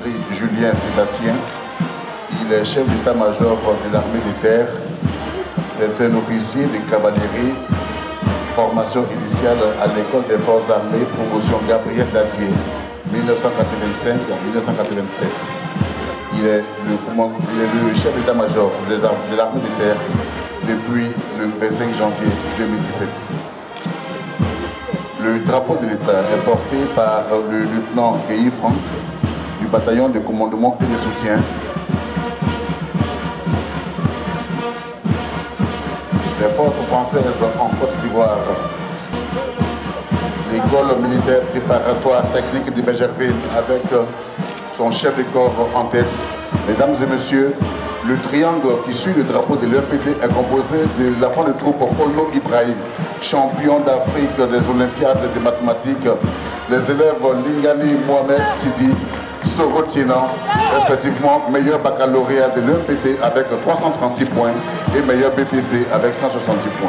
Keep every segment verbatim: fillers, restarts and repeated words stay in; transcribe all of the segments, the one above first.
d'infanterie Julien Sébastien. Il est chef d'état-major de l'armée des terres. C'est un officier de cavalerie, formation initiale à l'école des forces armées, promotion Gabriel Dadier, mille neuf cent quatre-vingt-cinq à mille neuf cent quatre-vingt-sept. Il est le, il est le chef d'état-major de l'armée des terres depuis le vingt-cinq janvier deux mille dix-sept. Le drapeau de l'État est porté par le lieutenant Guy Franck du bataillon de commandement et de soutien. Les forces françaises en Côte d'Ivoire, l'école militaire préparatoire technique de Bégerville avec son chef de corps en tête. Mesdames et messieurs, le triangle qui suit le drapeau de l'U R P D est composé de l'enfant de troupe Olno Ibrahim, champion d'Afrique des Olympiades de mathématiques, les élèves Lingani Mohamed Sidi, Soro Tinan, respectivement meilleur baccalauréat de l'U R P D avec trois cent trente-six points et meilleur B P C avec cent soixante-dix points.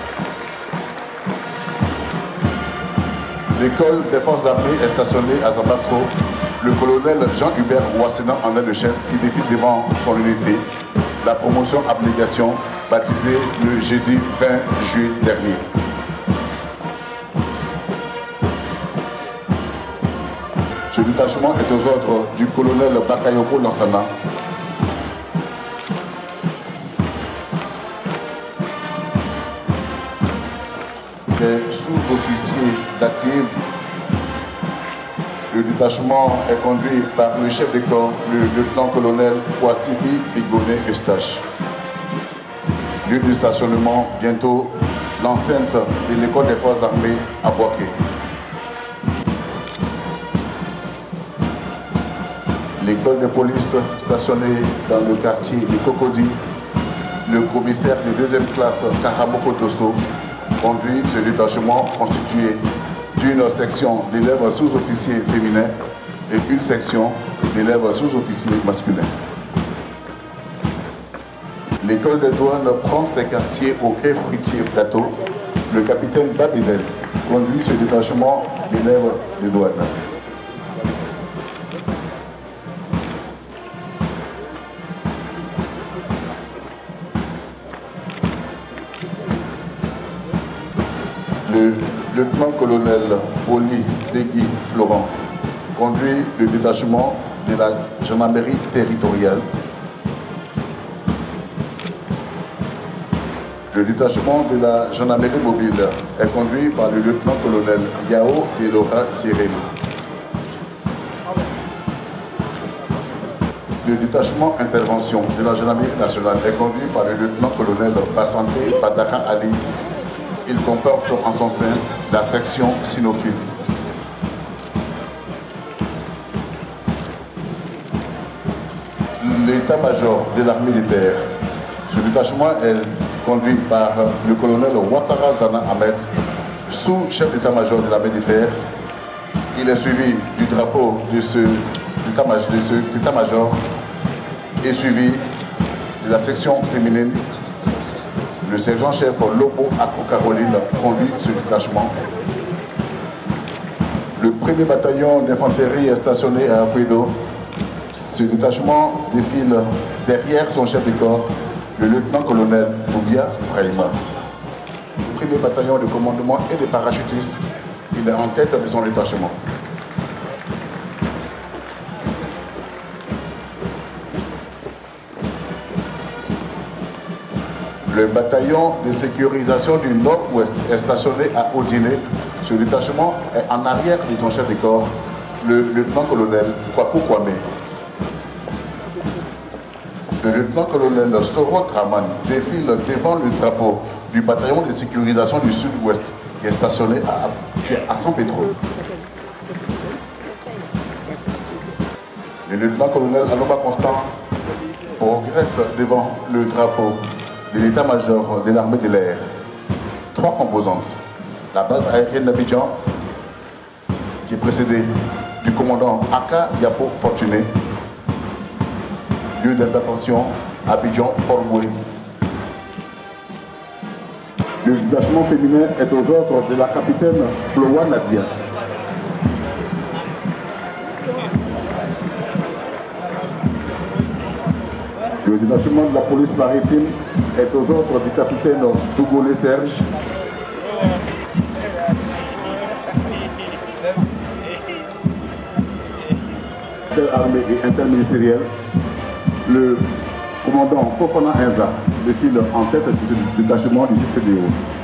L'école des forces armées est stationnée à Zambatro. Le colonel Jean-Hubert Ouassena en est le chef. Il défile devant son unité. La promotion abnégation, baptisée le jeudi vingt juillet dernier. Ce détachement est aux ordres du colonel Bakayoko Lansana. Les sous-officiers d'active. Le détachement est conduit par le chef de corps, le lieutenant-colonel Ouassibi Vigoné Eustache. Lieu de stationnement, bientôt, l'enceinte de l'école des forces armées à Boaké. L'école de police stationnée dans le quartier de Cocody. Le commissaire de deuxième classe, Karamoko Dosso, conduit ce détachement constitué d'une section d'élèves sous-officiers féminins et une section d'élèves sous-officiers masculins. L'école des douanes prend ses quartiers au quai fruitier plateau. Le capitaine Babidel conduit ce détachement d'élèves des douanes. Le lieutenant-colonel Oli Degui Florent conduit le détachement de la gendarmerie territoriale. Le détachement de la gendarmerie mobile est conduit par le lieutenant-colonel Yao Delora Cyril. Le détachement intervention de la gendarmerie nationale est conduit par le lieutenant-colonel Bassante Badara Ali. Il comporte en son sein la section cynophile. L'état-major de l'armée des terres. Ce détachement est conduit par le colonel Ouattara Zana Ahmed, sous-chef d'état-major de l'armée des terres. Il est suivi du drapeau de ce état-major et suivi de la section féminine. Le sergent-chef Lobo Ako Caroline conduit ce détachement. Le premier bataillon d'infanterie est stationné à Apuedo. Ce détachement défile derrière son chef de corps, le lieutenant-colonel Boubia Brahima. Le premier bataillon de commandement et de parachutistes, il est en tête de son détachement. Le bataillon de sécurisation du Nord-Ouest est stationné à Odiné. Ce détachement est en arrière de son chef de corps, le lieutenant-colonel Kwaku Kwame. Le lieutenant-colonel Soro Traman défile devant le drapeau du bataillon de sécurisation du Sud-Ouest qui est stationné à, à San Pedro. Le lieutenant-colonel Aloma Constant progresse devant le drapeau de l'état-major de l'armée de l'air. Trois composantes. La base aérienne d'Abidjan, qui est précédée du commandant Aka Yapo Fortuné. Lieu d'implantation, Abidjan, Port-Boué. Le détachement féminin est aux ordres de la capitaine Ploa Nadia. Le détachement de la police maritime est aux ordres du capitaine Tougolé Serge. Armée et interministérielle. Le commandant Fofana Enza défile en tête du détachement du C D O.